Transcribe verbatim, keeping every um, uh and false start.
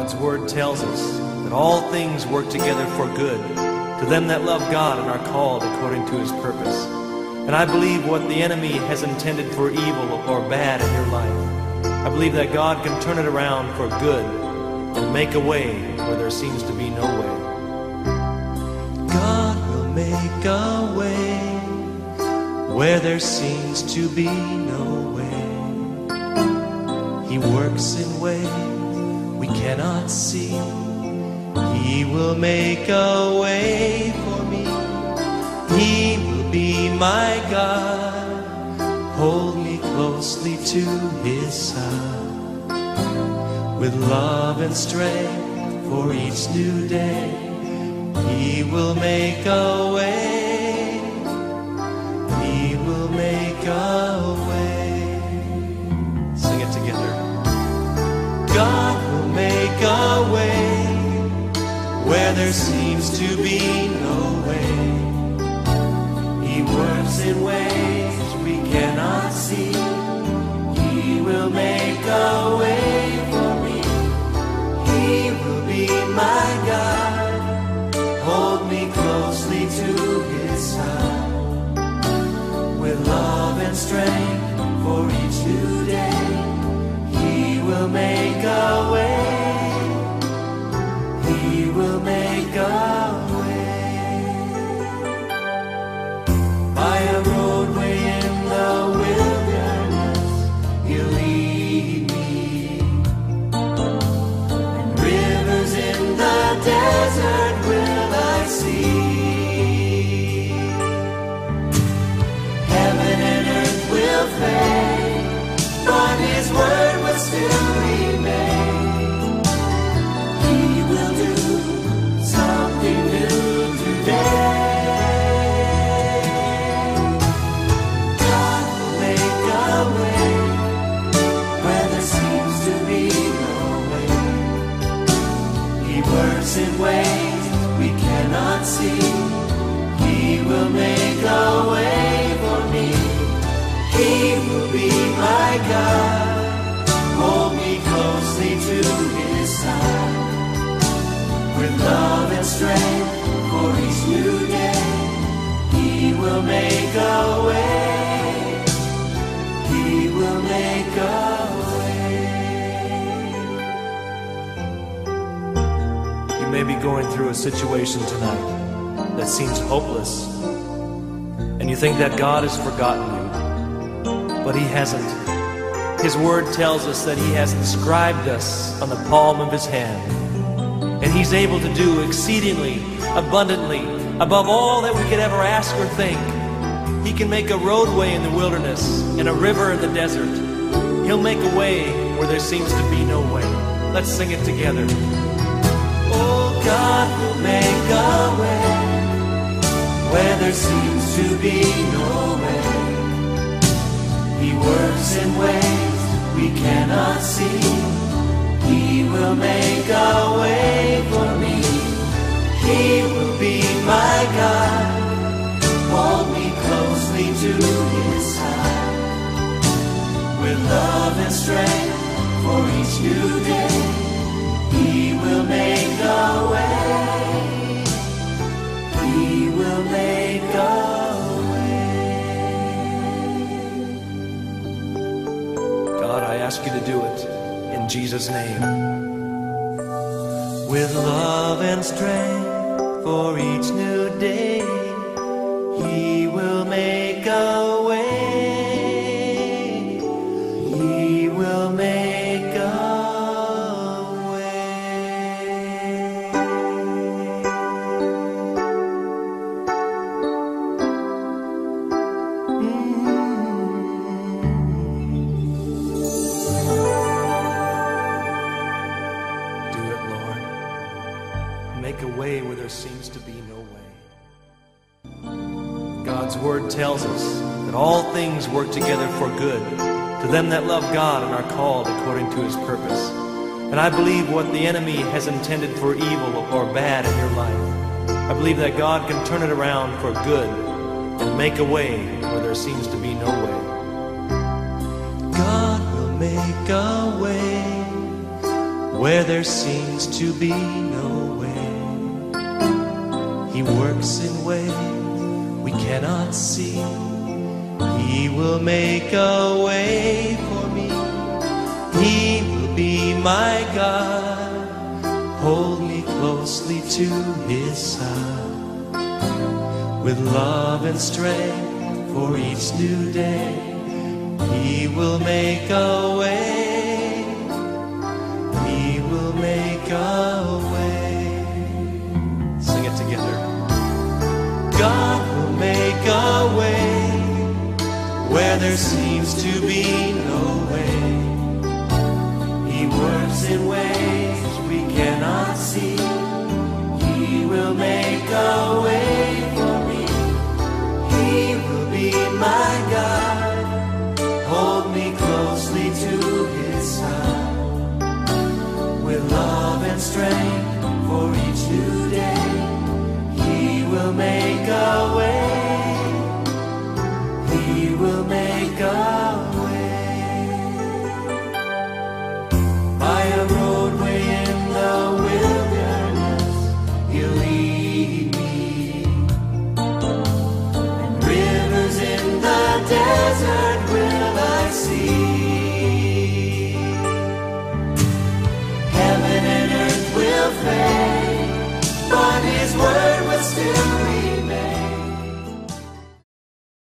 God's word tells us that all things work together for good to them that love God and are called according to his purpose. And I believe what the enemy has intended for evil or bad in your life, I believe that God can turn it around for good and make a way where there seems to be no way. God will make a way where there seems to be no way. He works in ways we cannot see. He will make a way for me. He will be my God. Hold me closely to his side. With love and strength for each new day, he will make a way. He will make a way. Sing it together. God will make a way where there seems to be no way. He works in ways we cannot see. He will make a way for me. He will be my God. Hold me closely to his side. With love and strength for each new day, he will make a way. He will make a way. By a roadway in the wilderness, he'll lead me. And rivers in the desert will I see. Heaven and earth will fade, but his word will still remain. In ways we cannot see, he will make a way for me. He will be my God. Hold me closely to his side. With love and strength for each new day, he will make a way. He will make a way. You may be going through a situation tonight that seems hopeless, and you think that God has forgotten you, but he hasn't. His word tells us that he has inscribed us on the palm of his hand, and he's able to do exceedingly, abundantly, above all that we could ever ask or think. He can make a roadway in the wilderness and a river in the desert. He'll make a way where there seems to be no way. Let's sing it together. God will make a way where there seems to be no way. He works in ways we cannot see. He will make a way for me. He will be my God. Hold me closely to his side. With love and strength for each new day, he will make a way. He will make a way. God, I ask you to do it in Jesus' name. With love and strength for each new day, he will make a way. He will make a way. Make a way where there seems to be no way. God's word tells us that all things work together for good to them that love God and are called according to his purpose. And I believe what the enemy has intended for evil or bad in your life, I believe that God can turn it around for good and make a way where there seems to be no way. God will make a way where there seems to be no way. He works in ways we cannot see. He will make a way for me. He will be my God. Hold me closely to His side. With love and strength for each new day, He will make a way. He will make a way. Sing it together. God will make a way where there seems to be no way. He works in ways we cannot see. He will make a way for me. He will be my God. Hold me closely to His side. With love and strength for each new day, He will make a way. He will make a way. By a roadway in the wilderness, He'll lead me.